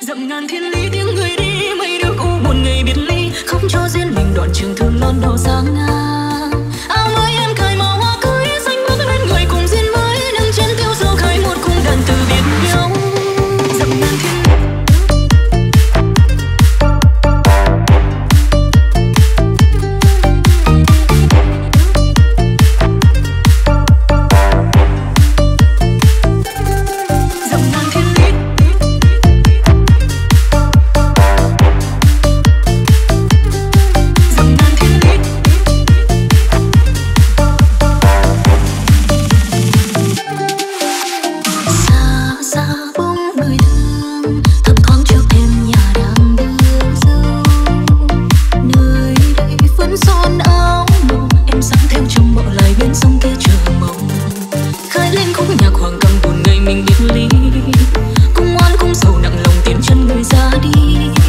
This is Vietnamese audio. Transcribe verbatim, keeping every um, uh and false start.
dặm ngàn thiên lý tiếng người đi, mấy đứa u buồn ngày biệt ly, khóc cho riêng mình đoạn trường thương non đầu sáng ngang. Áo mới em cài màu hoa cưới, xanh bước lên người cùng duyên mới, nâng chén tiêu dầu khai một cung đàn từ biệt nhau. Dặm ngàn thiên khoảng căng buồn ngày mình biệt ly, cung oan cung sầu nặng lòng tiến chân người ra đi.